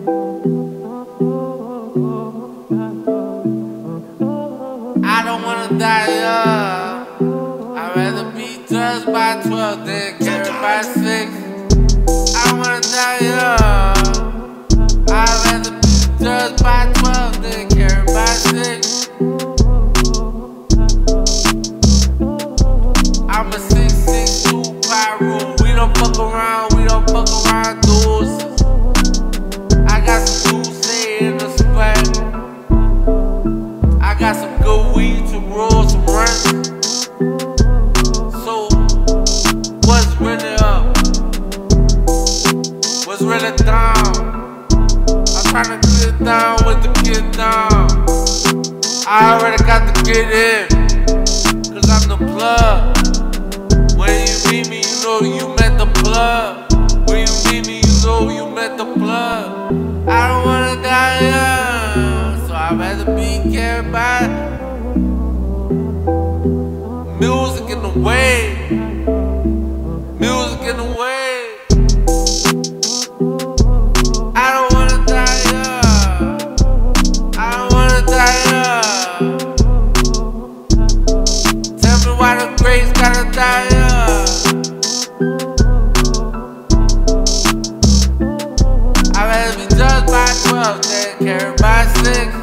I don't wanna die young. I'd rather be judged by 12 than carried by 6. I don't wanna die young. I'd rather be judged by 12 than carried by 6. I'm a 6'6" pyro. We don't fuck around, dudes. I got some juice in the spot. I got some good weed to roll some rent. So, what's really up? What's really down? I'm tryna get down with the get down. I already got to get in, cause I'm the plug. When you meet me, you know you met the plug. When you meet me, you know you met the plug. I don't wanna die young, so I'd rather be carried by music in the way. Music in the way. I don't wanna die young. I don't wanna die young. Tell me why the greats gotta die young. I'd rather be judged by 12 than carried by 6.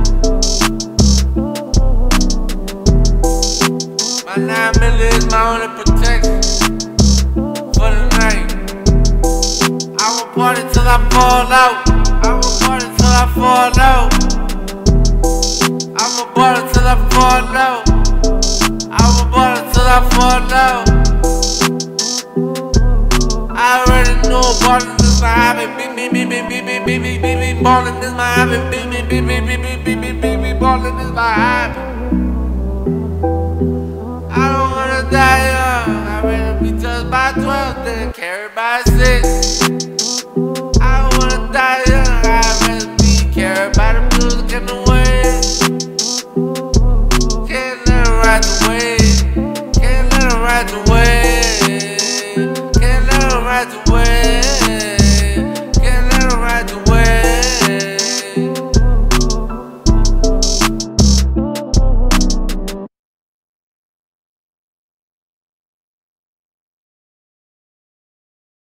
My 9mm is my only protection for the night. I'ma party till I fall out. I'ma party till I fall out. I'ma party till I fall out. I'ma party till I fall out. I already know ballin' is my hobby. Ballin' is my hobby. Ballin' is my hobby. I don't wanna die young. I'd rather be judged by 12 than carried by 6. I don't wanna die young. I'd rather be carried by the music in the way. Can't let it ride the way.